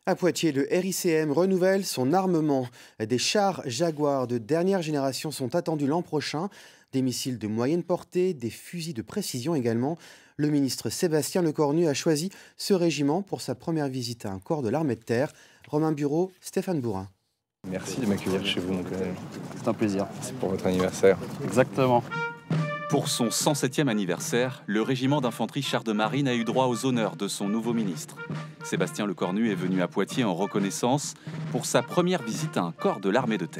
À Poitiers, le RICM renouvelle son armement. Des chars Jaguar de dernière génération sont attendus l'an prochain. Des missiles de moyenne portée, des fusils de précision également. Le ministre Sébastien Lecornu a choisi ce régiment pour sa première visite à un corps de l'armée de terre. Romain Bureau, Stéphane Bourin. Merci de m'accueillir chez vous, mon colonel. C'est un plaisir. C'est pour votre anniversaire. Exactement. Pour son 107e anniversaire, le régiment d'infanterie chars de marine a eu droit aux honneurs de son nouveau ministre. Sébastien Lecornu est venu à Poitiers en reconnaissance pour sa première visite à un corps de l'armée de terre.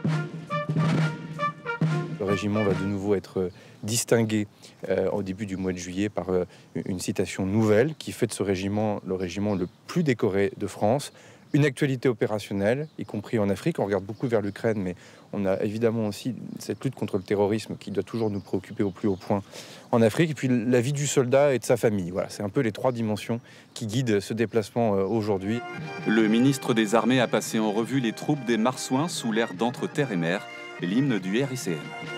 Le régiment va de nouveau être distingué au début du mois de juillet par une citation nouvelle qui fait de ce régiment le régiment le plus décoré de France. Une actualité opérationnelle, y compris en Afrique. On regarde beaucoup vers l'Ukraine, mais on a évidemment aussi cette lutte contre le terrorisme qui doit toujours nous préoccuper au plus haut point en Afrique. Et puis la vie du soldat et de sa famille. Voilà, c'est un peu les trois dimensions qui guident ce déplacement aujourd'hui. Le ministre des Armées a passé en revue les troupes des Marsouins sous l'ère d'Entre Terre et Mer, l'hymne du RICM.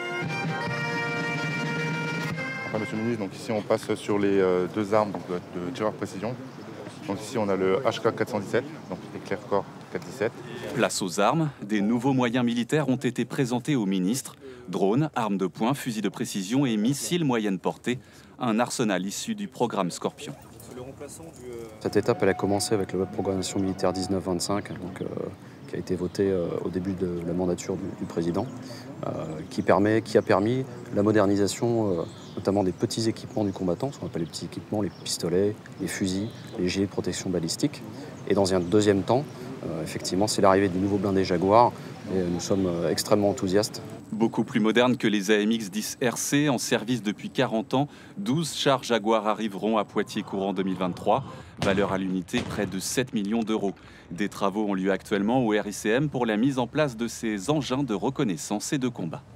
Enfin, monsieur le ministre, donc ici on passe sur les deux armes donc, de tireur précision. Donc ici on a le HK 417, donc éclair corps 417. Place aux armes, des nouveaux moyens militaires ont été présentés au ministre. Drones, armes de poing, fusils de précision et missiles moyenne portée. Un arsenal issu du programme Scorpion. Cette étape, elle a commencé avec la loi de programmation militaire 1925, qui a été votée au début de la mandature du président, qui a permis la modernisation notamment des petits équipements du combattant, ce qu'on appelle les petits équipements, les pistolets, les fusils, les gilets de protection balistique. Et dans un deuxième temps, effectivement, c'est l'arrivée du nouveau blindé Jaguar, et nous sommes extrêmement enthousiastes. Beaucoup plus moderne que les AMX-10 RC, en service depuis 40 ans, 12 chars Jaguar arriveront à Poitiers courant 2023. Valeur à l'unité près de 7 millions d'euros. Des travaux ont lieu actuellement au RICM pour la mise en place de ces engins de reconnaissance et de combat.